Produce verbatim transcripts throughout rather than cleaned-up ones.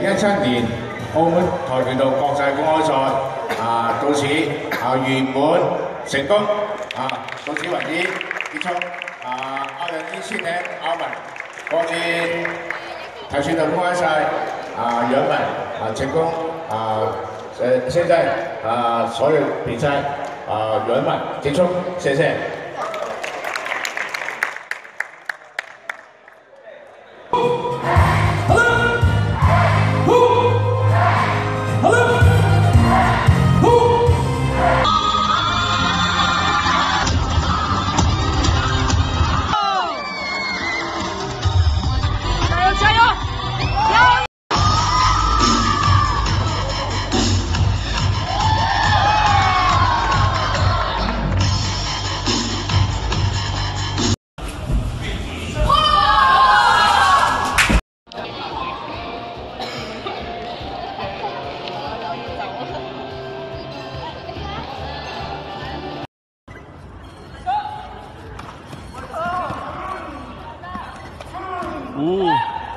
一七年澳門跆拳道國際公開賽啊，到此啊圓滿成功啊，到此為止結束啊，二零一七年澳門國際跆拳道公開賽啊圓滿啊成功啊，呃現在啊所有比賽啊圓滿結束，謝謝。 哦。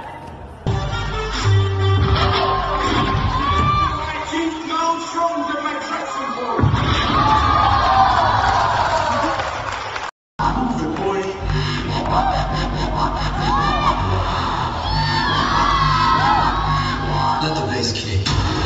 Let the bass kick.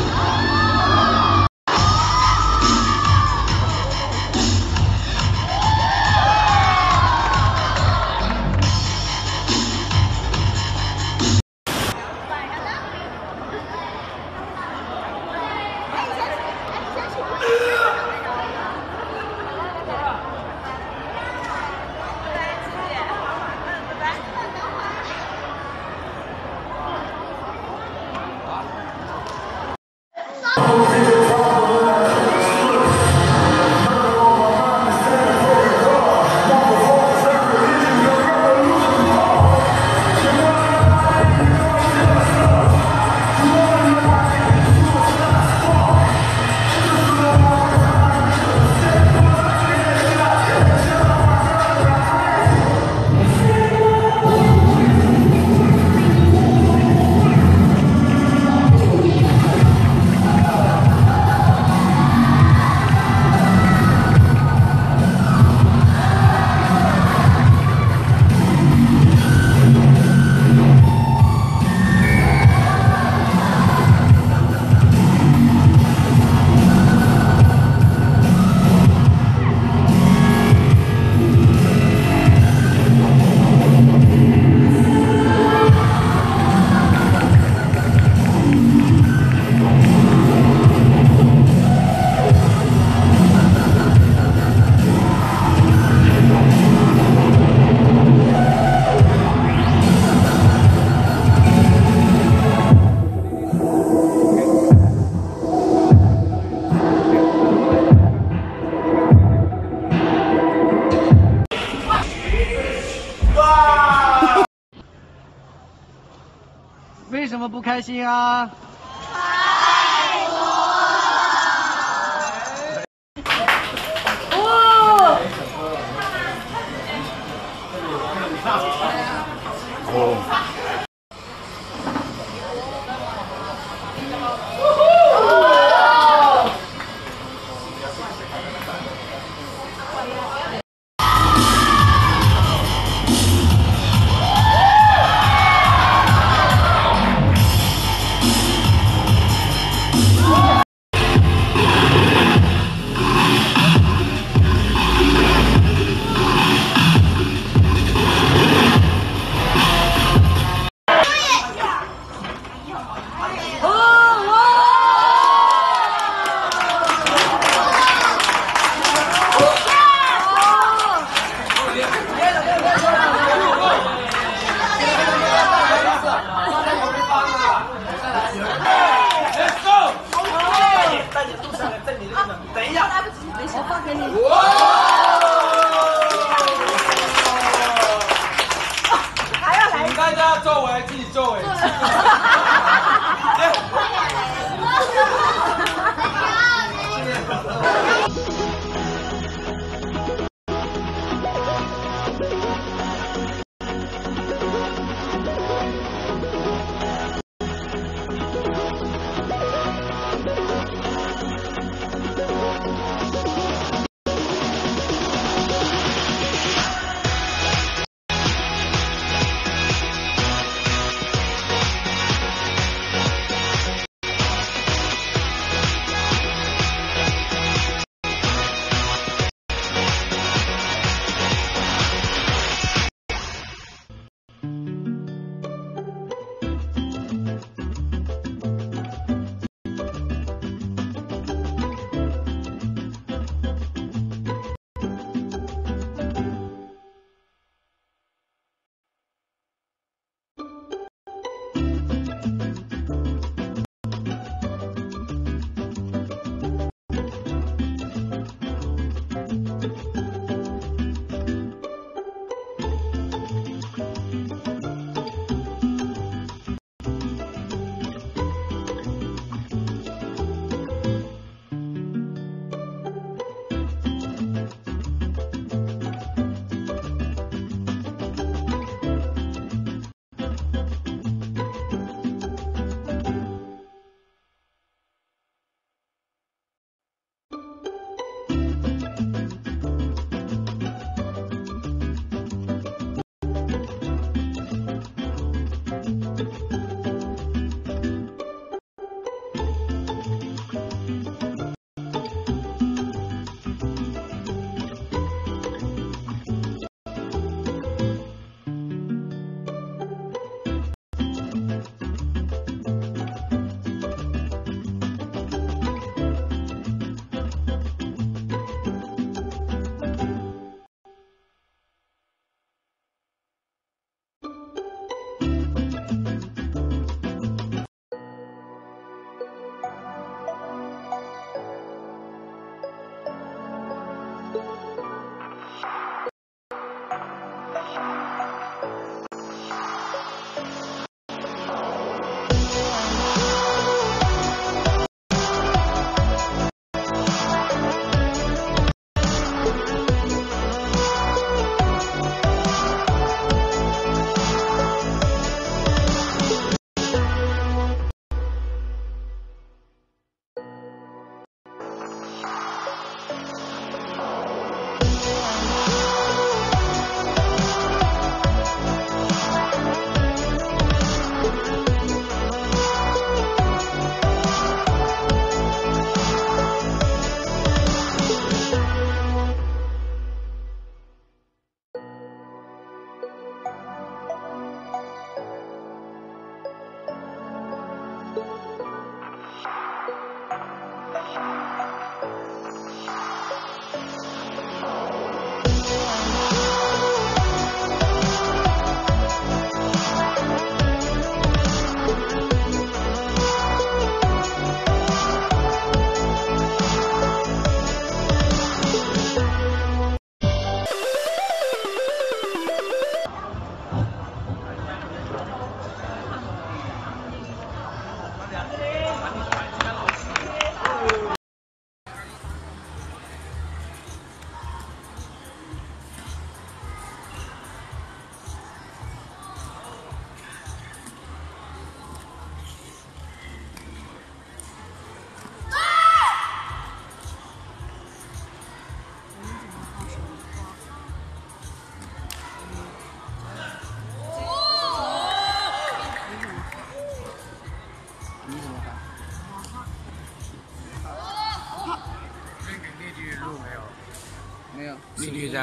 为什么不开心啊？ 太多了。哦。 哦。 皱为自己皱为。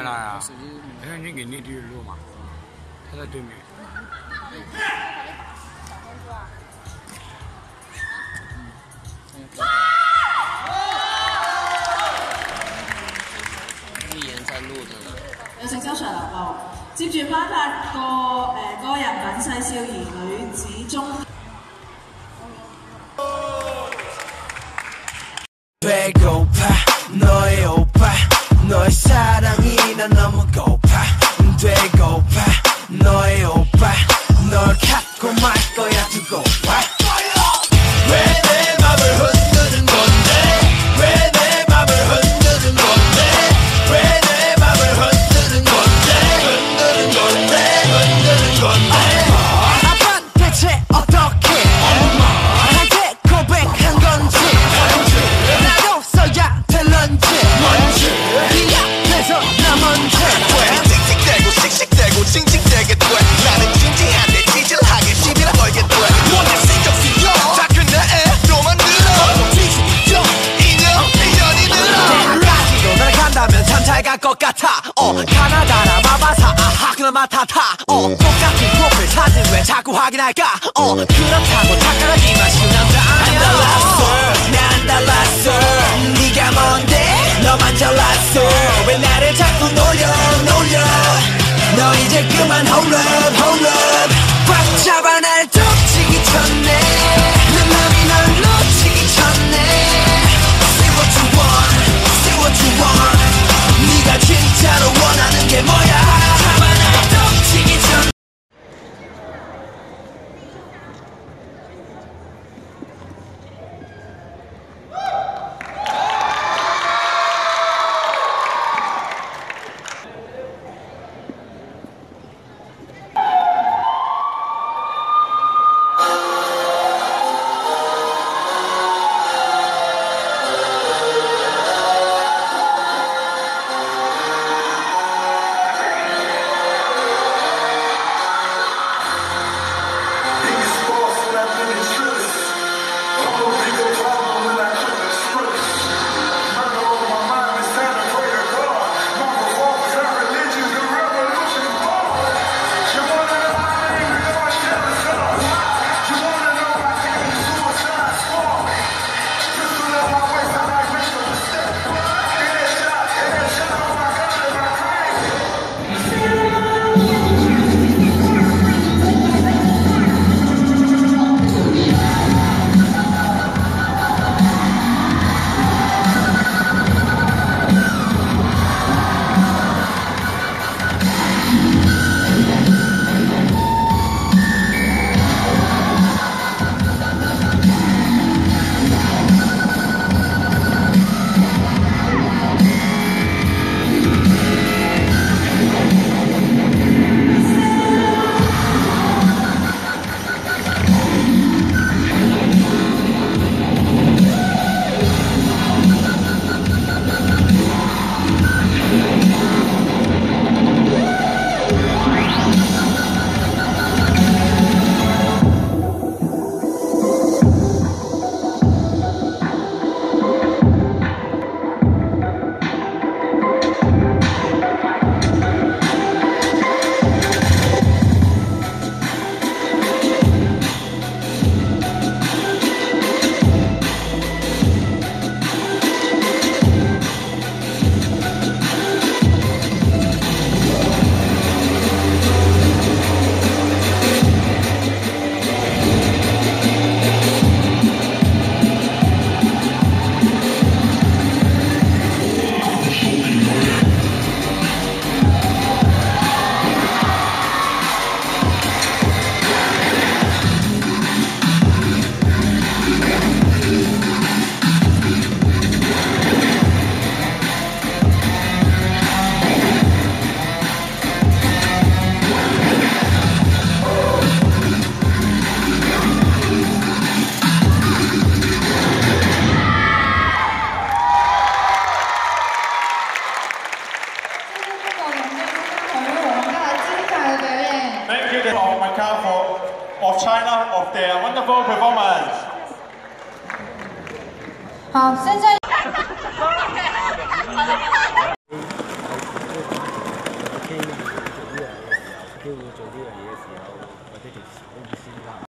在那啊？没事，你给内地录嘛，他在对面。 依然在錄緊。 有請周常立路，接住頒發個誒個人品勢少兒女子中。 배고파 너의 오빠 너의 사랑이 난 너무 고파 되고파 너의 오빠 널 갖고 말 거야 두고 봐 왜 내 맘을 흔드는 건데 왜 내 맘을 흔드는 건데 왜 내 맘을 흔드는 건데 흔드는 건데 흔드는 건데 아빠 대체 어떻게 나한테 고백한 건지 나도 써야 될런지 뭔지 네 앞에서 나 먼저 돼 씩씩대고 씩씩대고 징징대게 돼 나는 진지한데 찌질하게 시비를 걸게 돼 뭔가 신경 쓰여 자꾸 내 애로만 늘어 뒤집어 인형 인연이 늘어 까지도 나를 간다면 참 잘 갈 것 같아 어 가나다라 마바사 아하 그나 마타타 어 똑같은 프로필 사진 왜 자꾸 확인할까 어 그렇다고 착각하기만 쉬운 남자 아니야 난 달랐어 난 달랐어 네가 뭔데 너만 잘났어 왜 나를 자꾸 놀려 놀려 너 이제 그만 hold up hold up 꽉 잡아 날 덮치기 전에 내 맘이 널 놓치기 전에 Say what you want Say what you want 네가 진짜로 원하는 게 뭐야 잡아 날 덮치기 전에 of China of their wonderful performance. 好，现在。 機會做呢樣嘢嘅時候，或者條手會先啦。